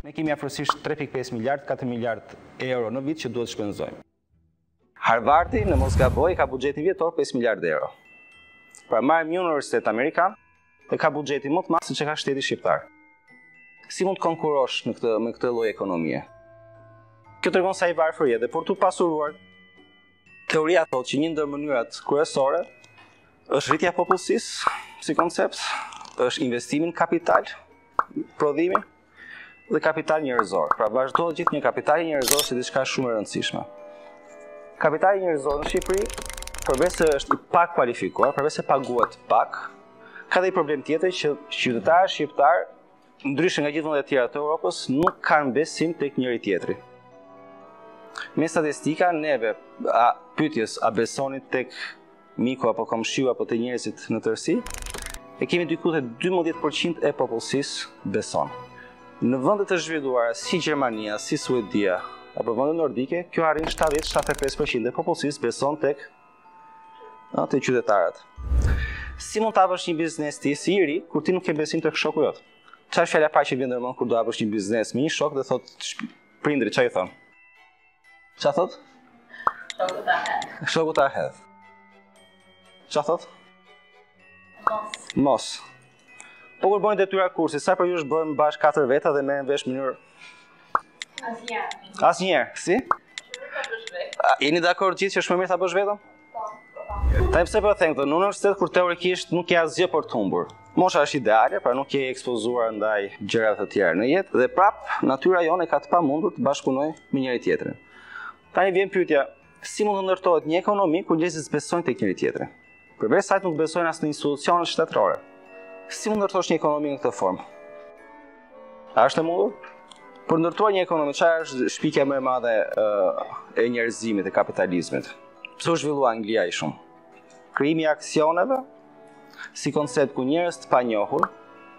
Ne kemi afërsisht 3,5 miliard, 4 miliard euro në vit që duhet shpenzojmë. Harvardi, në mos gaboj, ka buxhetin vjetor 5 miliard euro. Pra marrim një universitet amerikan dhe ka buxhetin më të madh se që ka shteti shqiptar. Si mund të konkurosh me këtë lloj ekonomie? Kjo tregon sa i varfër je dhe për të pasuruar, teoria thotë që një ndër mënyrat kryesore është rritja e popullsisë si koncept, është investimi në kapital, prodhimi dhe kapital njerëzor. Pra vazhdo gjithë një kapital njerëzor si diçka shumë e rëndësishme. Kapitali njerëzor në Shqipëri, përveç se është i pak kualifikuar, përveç se paguhet pak, ka dhe i problem tjetër që qytetarët shqiptar, ndryshe nga gjithë vendet e tjera të Europës, nuk kanë besim tek njëri tjetri. Me statistika, neve pyetjes a besoni tek miku apo komshiu apo te njerëzit në tërësi, e kemi diku te 12% e popullsisë beson. Në vendet të zhvilluara si Gjermania, si Suedia apo vendet nordike, kjo arrin 70-75% e popullsisë beson tek qytetarët. Si mund të hapësh një biznes ti si i ri kur ti nuk ke besim tek shoku jot? Çfarë fjala pa që vjen ndërmend kur do hapësh një biznes me një shok dhe thot prindrit çfarë i thon? Çfarë thot? Shoku ta hedh. Shoku ta hedh. Çfarë thot? Mos. Po kur bëjnë detyra kursi, sa për ju është bëjmë bashkë 4 veta dhe merrem vesh në mënyrë? Asnjëherë. Asnjëherë, si? Jeni dakord gjithë që është më mirë ta bësh vetëm? Po. Tani pse po e them këtë? Në universitet kur teorikisht nuk ke asgjë për të humbur. Mosha është ideale, pra nuk je ekspozuar ndaj gjërave të tjera në jetë dhe prap natyra jone ka të pamundur të bashkëpunojë me njëri tjetrin. Tani vjen pyetja, si mund të ndërtohet një ekonomi ku njerëzit besojnë tek njëri tjetri? Përveç sa nuk besojnë as në institucionet shtetërore. Si mund ndërtosh një ekonomi në këtë formë? A është e mundur? Për ndërtuar një ekonomi, çfarë është shpikja më e madhe e njerëzimit, e kapitalizmit? Pse u zhvillua Anglia aq shumë? Krijimi i aksioneve si koncept ku njerëz të panjohur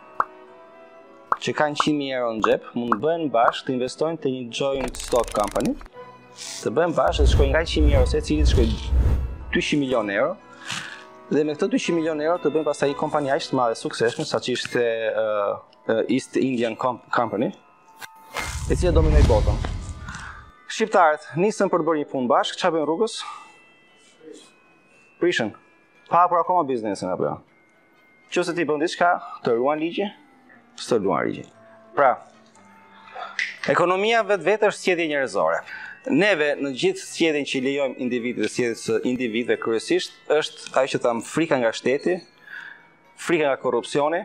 që kanë 100.000 euro në xhep mund të bëhen bashkë të investojnë te një joint stock company, të bëhen bashkë të shkojnë nga 100.000 euro secili të shkojnë 200 milionë euro. Dhe me këtë 200 milionë euro të bëjmë pastaj një kompani aq të madhe suksesshme, saqë ishte East Indian Company, e cila dominoi botën. Shqiptarët nisën për të bërë një punë bashkë, çfarë bëjnë rrugës? Prishën. Pa hapur akoma biznesin apo jo? Nëse ti bën diçka, të ruan ligji, s'të ruan ligji. Pra, ekonomia vetvete është sjellje njerëzore. Neve në gjithë sjelljen që i lejojmë individëve dhe sjelljes së individëve kryesisht është ajo që tham frika nga shteti, frika nga korrupsioni,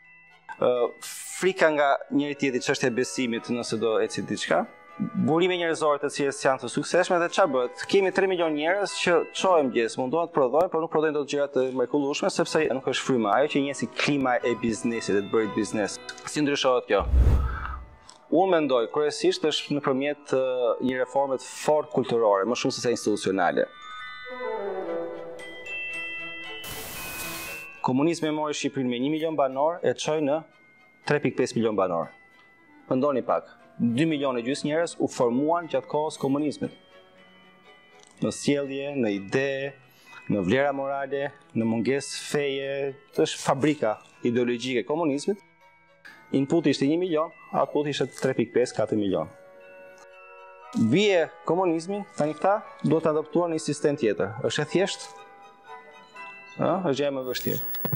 frika nga njëri tjetri çështja e besimit nëse do eci diçka, burime njerëzore të cilës janë të suksesshme dhe çfarë bëhet? Kemi 3 milionë njerëz që çohen mëngjes, mundohen të prodhojnë, por nuk prodhojnë dot gjëra të mrekullueshme sepse nuk është fryma ajo që njeh si klima e biznesit, e të bërit biznes. Si ndryshohet kjo? Unë mendoj, kryesisht është nëpërmjet një reforme të fortë kulturore, më shumë se sa institucionale. Komunizmi mori Shqipërinë me 1 milion banor e çoi në 3,5 milion banor. Mendoni pak, 2 milionë e gjysmë njerëz u formuan gjatë kohës komunizmit. Në sjellje, në ide, në vlera morale, në mungesë feje, është fabrika ideologjike e komunizmit. Inputi ishte 1 milion, outputi ishte 3,5-4 milion. Vije komunizmi, tani këta duhet të adoptuar një sistem tjetër. Është e thjeshtë? Është gjë më e vështirë.